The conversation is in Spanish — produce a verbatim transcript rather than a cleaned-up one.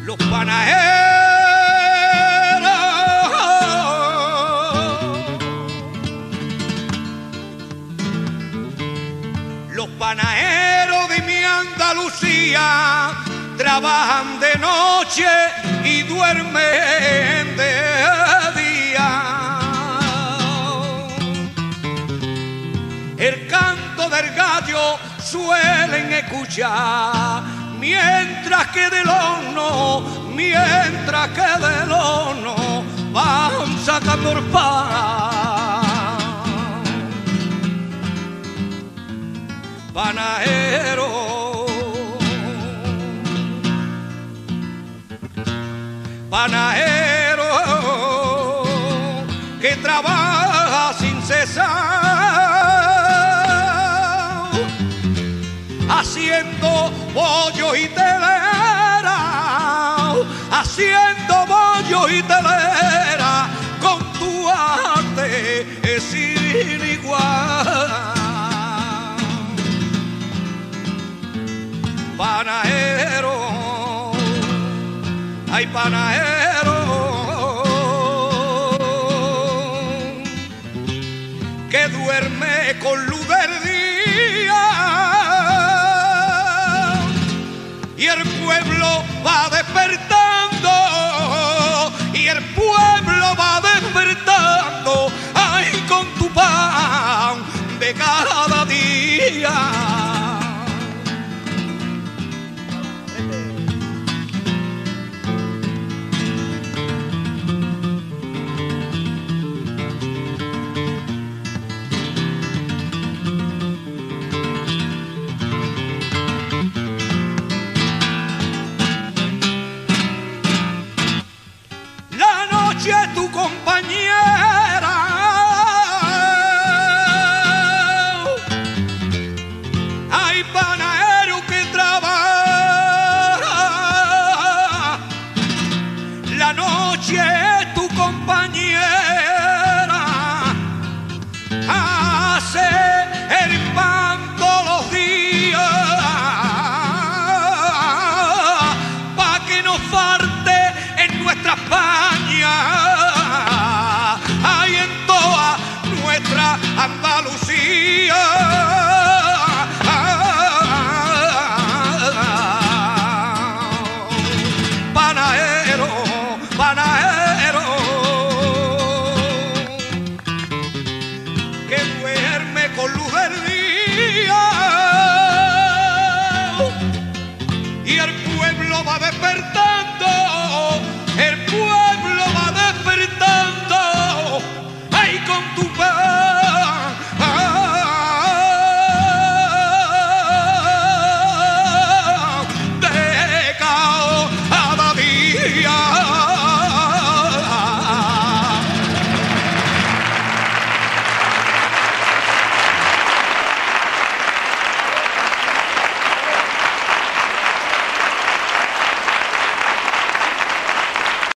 los panaderos, los panaderos de mi Andalucía trabajan de noche y duermen de día. El canto del gallo suelen escuchar, mientras que del horno, mientras que del horno van sacando el pan. Panadero, panadero que trabaja sin cesar, haciendo bollo y telera, haciendo bollo y telera, con tu arte es sin igual. Panadero, ay panadero, que duerme con luz del día y el pueblo va despertando, y el pueblo va despertando, ay con tu pan de cada día.